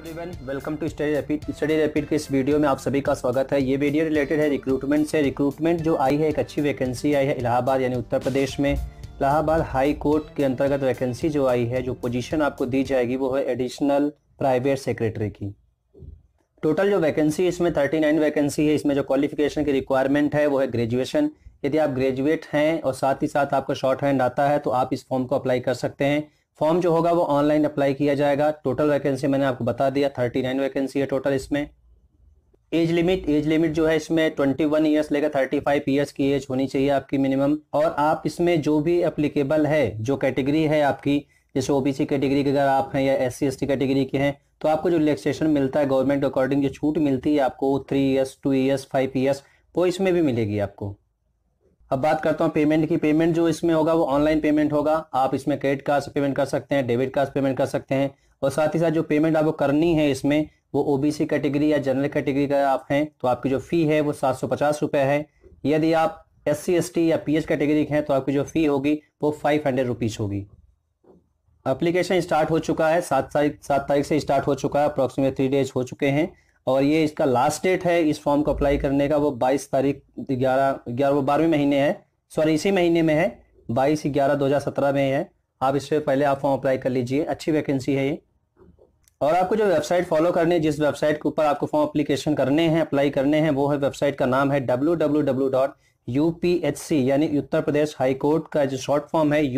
Everyone, welcome to study rapid के इस video में आप सभी का स्वागत है। ये वीडियो रिलेटेड है रिक्रूटमेंट से। रिक्रूटमेंट जो आई है, एक अच्छी वैकेंसी आई है इलाहाबाद यानी उत्तर प्रदेश में। इलाहाबाद हाई कोर्ट के अंतर्गत वैकेंसी जो आई है, जो पोजीशन आपको दी जाएगी वो है एडिशनल प्राइवेट सेक्रेटरी की। टोटल जो वैकेंसी इसमें 39 वैकेंसी है। इसमें जो क्वालिफिकेशन की रिक्वायरमेंट है वो है ग्रेजुएशन। यदि आप ग्रेजुएट हैं और साथ ही साथ आपको शॉर्ट हैंड आता है तो आप इस फॉर्म को अप्लाई कर सकते हैं। फॉर्म जो होगा वो ऑनलाइन अप्लाई किया जाएगा। टोटल वैकेंसी मैंने आपको बता दिया, 39 वैकेंसी है टोटल इसमें। एज लिमिट जो है इसमें 21 ईयर्स लेकर 35 ईयर्स की एज होनी चाहिए आपकी मिनिमम। और आप इसमें जो भी एप्लीकेबल है, जो कैटेगरी है आपकी, जैसे ओबीसी कैटेगरी के अगर आप हैं या SC ST कैटेगरी के हैं तो आपको जो रिलैक्सेशन मिलता है गवर्नमेंट के अकॉर्डिंग, जो छूट मिलती है आपको 3 ईयर्स 2 ईयर्स 5 ईयर्स, वो इसमें भी मिलेगी आपको। अब बात करता हूँ पेमेंट की। पेमेंट जो इसमें होगा वो ऑनलाइन पेमेंट होगा। आप इसमें क्रेडिट कार्ड से पेमेंट कर सकते हैं, डेबिट कार्ड से पेमेंट कर सकते हैं। और साथ ही साथ जो पेमेंट आपको करनी है इसमें, वो ओबीसी कैटेगरी या जनरल कैटेगरी का आप हैं तो आपकी जो फी है वो 750 रुपये है। यदि आप SC ST या PS कैटेगरी के हैं तो आपकी जो फी होगी वो 500 रुपीज़ होगी। एप्लीकेशन स्टार्ट हो चुका है, 7 तारीख से स्टार्ट हो चुका है। अप्रॉक्सीमेट 3 डेज हो चुके हैं। और ये इसका लास्ट डेट है इस फॉर्म को अप्लाई करने का, वो 22 तारीख 12वें महीने है, सॉरी इसी महीने में है, 22/11/2017 में है। आप इससे पहले आप फॉर्म अप्लाई कर लीजिए। अच्छी वैकेंसी है ये। और आपको जो वेबसाइट फॉलो करनी है, जिस वेबसाइट के ऊपर आपको फॉर्म अप्लीकेशन करने हैं, अप्लाई करने हैं, वो है वेबसाइट का नाम है www.upsc यानी उत्तर प्रदेश हाई कोर्ट का जो शॉर्ट फॉर्म है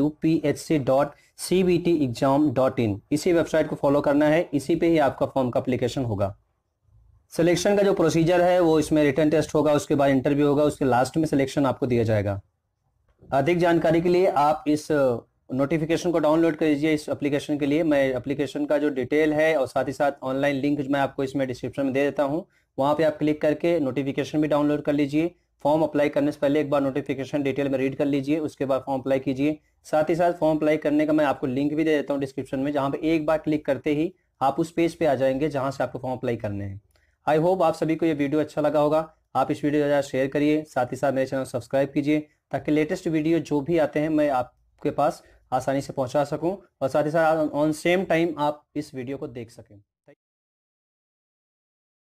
upsc.cbtexam.in। इसी वेबसाइट को फॉलो करना है, इसी पे ही आपका फॉर्म का अप्लीकेशन होगा। सिलेक्शन का जो प्रोसीजर है वो इसमें रिटन टेस्ट होगा, उसके बाद इंटरव्यू होगा, उसके लास्ट में सिलेक्शन आपको दिया जाएगा। अधिक जानकारी के लिए आप इस नोटिफिकेशन को डाउनलोड कर लीजिए। इस एप्लीकेशन के लिए मैं एप्लीकेशन का जो डिटेल है और साथ ही साथ ऑनलाइन लिंक मैं आपको इसमें डिस्क्रिप्शन में दे देता हूँ। वहाँ पे आप क्लिक करके नोटिफिकेशन भी डाउनलोड कर लीजिए। फॉर्म अप्लाई करने से पहले एक बार नोटिफिकेशन डिटेल में रीड कर लीजिए, उसके बाद फॉर्म अप्लाई कीजिए। साथ ही साथ फॉर्म अप्लाई करने का मैं आपको लिंक भी दे देता हूँ डिस्क्रिप्शन में, जहाँ पे एक बार क्लिक करते ही आप उस पेज पे आ जाएंगे जहाँ से आपको फॉर्म अप्लाई करने हैं। आई होप आप सभी को ये वीडियो अच्छा लगा होगा। आप इस वीडियो को ज़्यादा शेयर करिए, साथ ही साथ मेरे चैनल को सब्सक्राइब कीजिए ताकि लेटेस्ट वीडियो जो भी आते हैं मैं आपके पास आसानी से पहुंचा सकूं और साथ ही साथ ऑन सेम टाइम आप इस वीडियो को देख सकें।